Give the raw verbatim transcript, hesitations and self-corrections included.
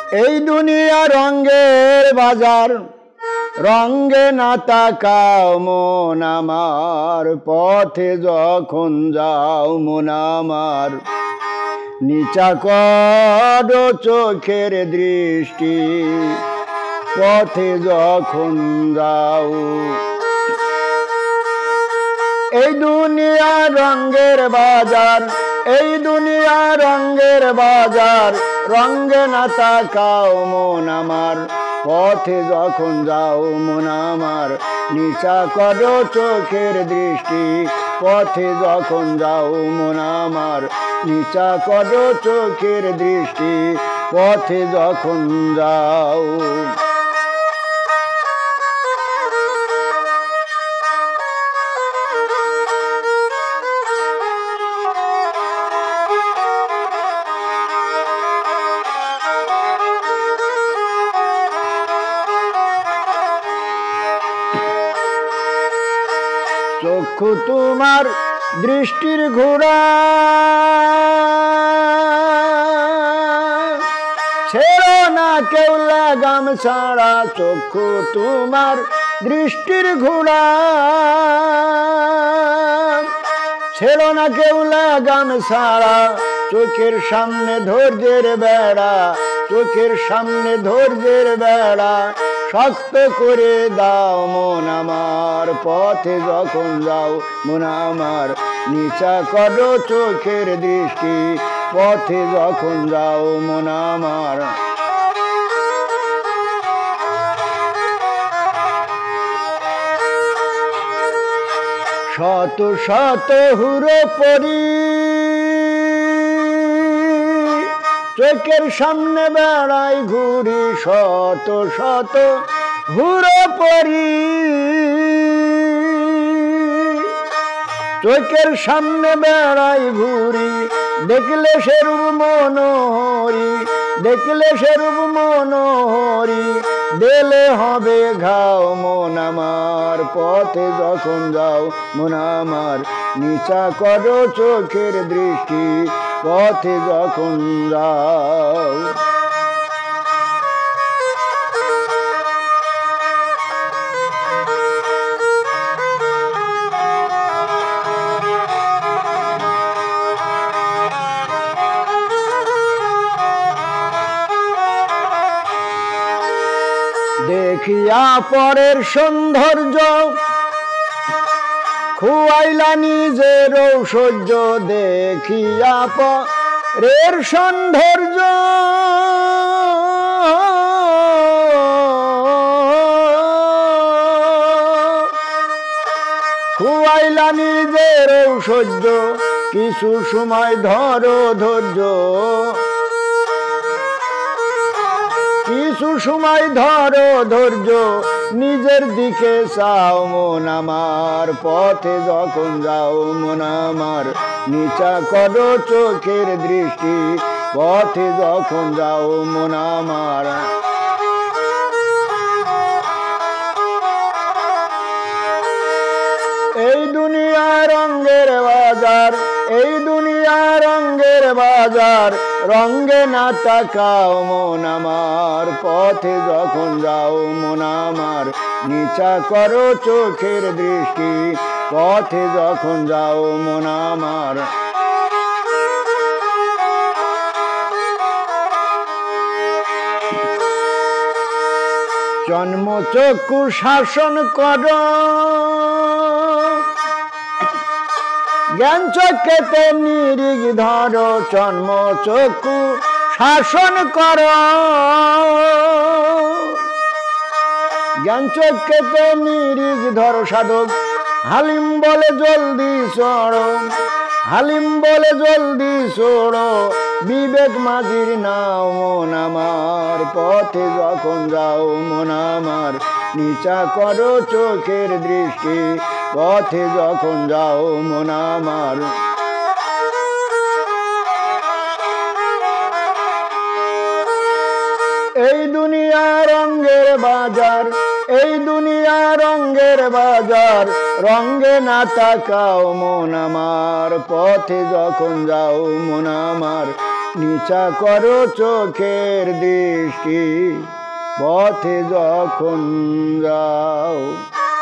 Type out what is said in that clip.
এই দুনিয়া রঙের বাজার, রঙে না তাকাও মন আমার, পথে যখন যাও মন আমার, নিচা করো চোখের দৃষ্টি, পথে যখন যাও। এই দুনিয়া রঙের বাজার, এই দুনিয়া রঙের বাজার, রঙে না তাকাও মন আমার, পথে যখন যাও মন আমার, নিচা করো চোখের দৃষ্টি, পথে যখন যাও মন আমার, নিচা করো চোখের দৃষ্টি, পথে যখন যাও। চক্ষু তোমার দৃষ্টির ঘোড়া, ছেড়ো না কেউ লাগাম ছাড়া, চক্ষু তোমার দৃষ্টির ঘোড়া, ছেড়ো না কেউ লাগাম ছাড়া, চোখের সামনে ধৈর্যের বেড়া, চোখের সামনে ধৈর্যের বেড়া, শক্ত করে দাও মন আমার, পথে যখন যাও মন আমার, নিচা করো চোখের দৃষ্টি, পথে যখন যাও মন আমার। শত শত হুরো পরি, চোখের সামনে বেড়াই ঘুরি, শত শত হুরো পরি, চোখের সামনে বেড়াই ঘুরি, দেখলে সেরূপ মনোহরি, দেখলে সেরূপ মনোহরি, দিলে হবে ঘাও মন আমার, পথে যখন যাও মন আমার, নিচা করো চোখের দৃষ্টি, পথে যখন যাও। দেখিয়া পরের সৌন্দর্য, খুয়াইলা নিজের ঐশ্বর্য, দেখিয়া পরের সৌন্দর্য, খুয়াইলা নিজের ঐশ্বর্য, কিছু সময় ধরো ধৈর্য, কিছু সময় ধরো ধৈর্য, নিজের দিকে চাও মন আমার, পথে যখন যাও মন আমার, নিচা করো চোখের দৃষ্টি, পথে যখন যাও মন আমার। এই দুনিয়া রঙের বাজার, এই দুনিয়া রঙের বাজার, রঙে না তাকাও মন আমার, পথে যখন যাও মন আমার, নিচা করো চোখের দৃষ্টি, পথে যখন যাও মন আমার। জন্ম চক্ষু শাসন করো, জ্ঞান চক্ষেতে নিরিখ ধরো, জন্ম চক্ষু শাসন করো, জ্ঞান চক্ষেতে নিরিখ ধরো, সাধক হালিম বলে জলদি চড়ো, হালিম বলে জলদি চড়ো, বিবেক মাঝির নাও মন আমার, পথে যখন যাও মন আমার, নিচা করো চোখের দৃষ্টি, পথে যখন যাও মন আমার। এই দুনিয়া রঙের বাজার, এই দুনিয়া রঙের বাজার, রঙে না তাকাও মন আমার, পথে যখন যাও মন আমার, নিচা করো চোখের দৃষ্টি পথে যখন যাও।